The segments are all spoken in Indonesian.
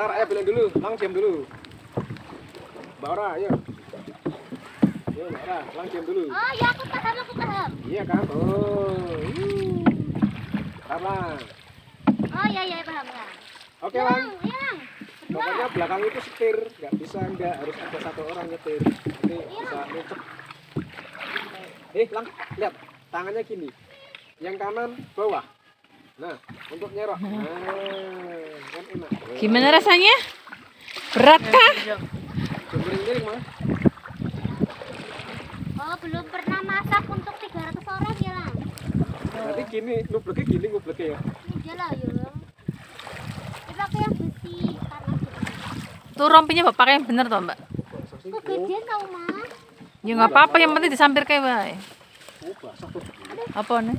Tar, ayo bilang dulu, Lang diam dulu. Mbak Ora, ayo. Ayo Mbak Ora, Lang diam dulu. Oh ya, aku paham. Iya kan? Oh. Lang. Oh ya, paham ya. Oke Lang. Hilang. Pokoknya belakang itu setir, nggak bisa enggak harus ada satu orang nyetir. Nanti bisa nucek. Lang, lihat tangannya gini. Yang kanan bawah. Nah, untuk nyerok. Nah, kan enak. Gimana rasanya? Berat kah? Jembreng-jembreng mah. Oh, belum pernah masak untuk 300 orang ya, Lang? Nanti gini, ngubleknya ya. Iya lah, ya. Pakai yang besi, panas. Tuh rompinya bapak yang bener toh mbak? Kegedean tau, Mas. Ya nggak apa-apa, yang penting disampir kayak bae. Oh, basah tuh. Apa nih?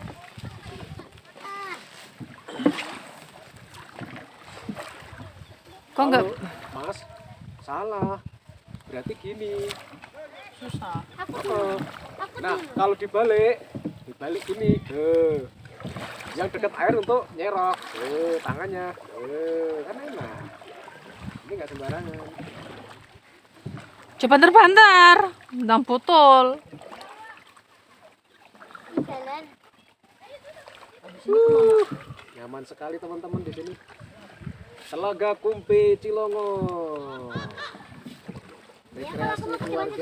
Kok nggak? Halo, Mas, salah. Berarti gini. Susah. Aku Nah, dulu. kalau dibalik gini. Yang dekat air untuk nyerok. Tangannya. Kan enak. Ini nggak sembarangan. Coba terbantar, ndang putol. Jalan. Nyaman sekali teman-teman di sini. Telaga Kumpi Cilongo. Rekreasi keluarga.